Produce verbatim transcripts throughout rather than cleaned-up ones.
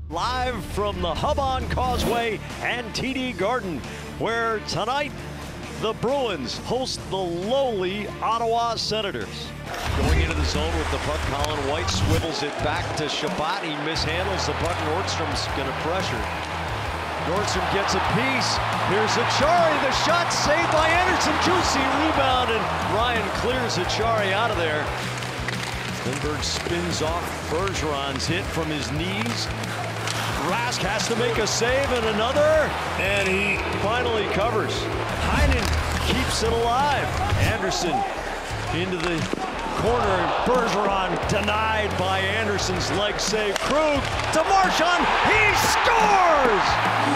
Live from the Hub on Causeway and T D Garden, where tonight the Bruins host the lowly Ottawa Senators. Going into the zone with the puck, Colin White swivels it back to Chabot. He mishandles the puck. Nordstrom's going to pressure. Nordstrom gets a piece. Here's Acciari. The shot saved by Anderson. Juicy rebound, and Ryan clears Acciari out of there. Lindbergh spins off Bergeron's hit from his knees. Rask has to make a save and another, and he finally covers. Heinen keeps it alive. Anderson into the corner. Bergeron denied by Anderson's leg save. Krug to Marchand. He scores!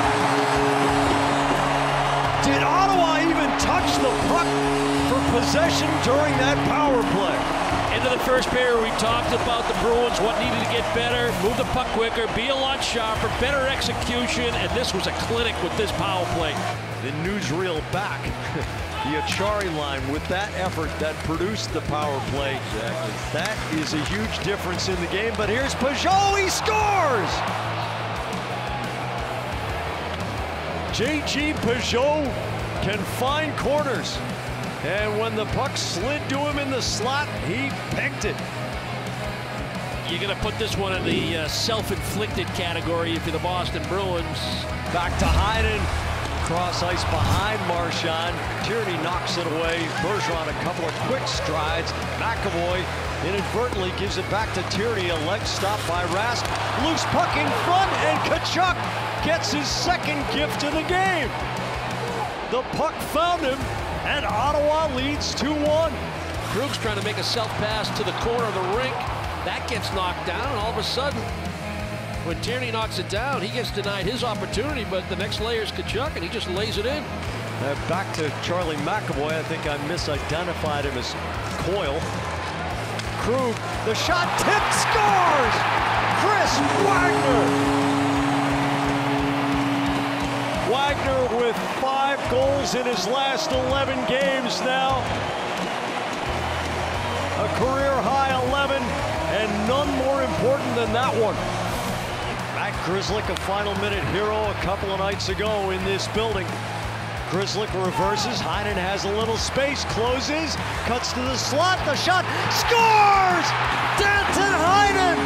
Did Ottawa even touch the puck for possession during that power play? Into the first period, we talked about the Bruins, what needed to get better, move the puck quicker, be a lot sharper, better execution, and this was a clinic with this power play. The newsreel back. The Acciari line with that effort that produced the power play. Exactly. That is a huge difference in the game, but here's Peugeot, he scores! J G Peugeot can find corners. And when the puck slid to him in the slot, he picked it. You're going to put this one in the uh, self-inflicted category if you're the Boston Bruins. Back to Heinen. Cross ice behind Marchand. Tierney knocks it away. Bergeron a couple of quick strides. McAvoy inadvertently gives it back to Tierney. A leg stop by Rask. Loose puck in front, and Tkachuk gets his second gift of the game. The puck found him, and Ottawa leads two one. Krug's trying to make a self-pass to the corner of the rink. That gets knocked down, and all of a sudden, when Tierney knocks it down, he gets denied his opportunity, but the next layer is Tkachuk, and he just lays it in. Uh, back to Charlie McAvoy. I think I misidentified him as Coyle. Krug, the shot tipped, scores! Chris Wagner! Wagner with five goals in his last eleven games now. A career-high eleven, and none more important than that one. Matt Grzelcyk, a final minute hero a couple of nights ago in this building. Grzelcyk reverses, Heinen has a little space, closes, cuts to the slot, the shot, scores! Danton Heinen!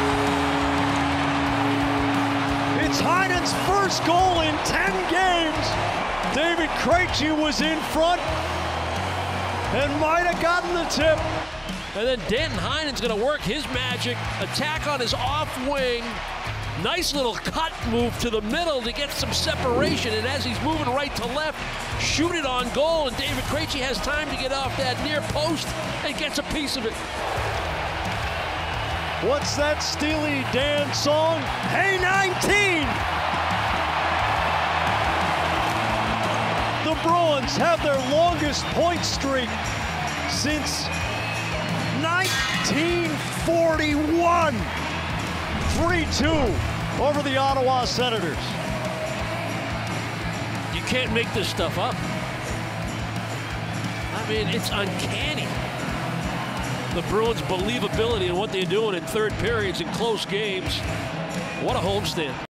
It's Heinen's first goal in ten games. David Krejci was in front and might have gotten the tip. And then Danton Heinen's going to work his magic, attack on his off wing. Nice little cut move to the middle to get some separation, and as he's moving right to left, shoot it on goal, and David Krejci has time to get off that near post and gets a piece of it. What's that Steely Dan song? Hey nineteen! The Bruins have their longest point streak since nineteen forty-one. three two over the Ottawa Senators. You can't make this stuff up. I mean, it's uncanny. The Bruins' believability in what they're doing in third periods in close games. What a homestand.